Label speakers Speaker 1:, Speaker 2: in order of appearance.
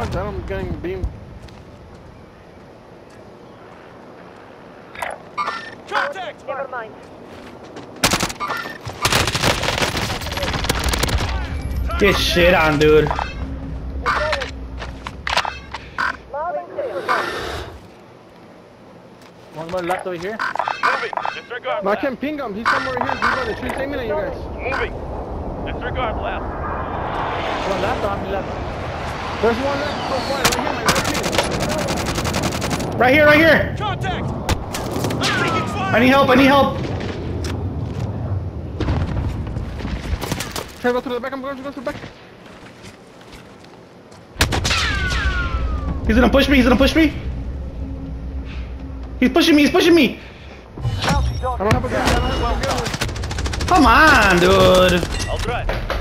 Speaker 1: dodge that, I'm getting beamed.
Speaker 2: Contact!
Speaker 3: Never mind.
Speaker 4: Get shit on, dude.
Speaker 3: Loud and clear.
Speaker 5: One more left over here.
Speaker 2: Moving. Disregard
Speaker 1: No, I
Speaker 2: blast.
Speaker 1: can't ping him. He's somewhere here. He's on the tree. Aiming at you guys.
Speaker 2: Moving. Disregard blast.
Speaker 5: One left on me left.
Speaker 1: There's one left. So quiet. Right here, my right here.
Speaker 4: Right here.
Speaker 2: Contact! I'm taking fire!
Speaker 4: I need help.
Speaker 1: Try to go to the back. I'm going to go to the back.
Speaker 4: He's gonna push me. He's pushing me.
Speaker 1: I don't have a gun. I don't have a gun.
Speaker 4: Come on, dude.
Speaker 2: I'll drive.